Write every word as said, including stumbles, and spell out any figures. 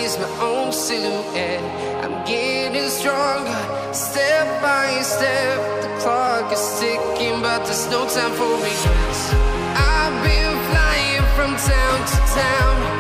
chase my own silhouette. I'm getting stronger, step by step. The clock is ticking, but there's no time for regrets. I've been flying from town to town,